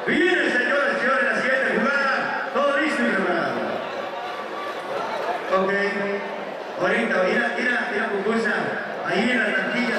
Viene, señores y señores, la siguiente jugada. Todo listo y preparado. Ok. Ahorita, mira, Cucuza. Ahí en la tantilla.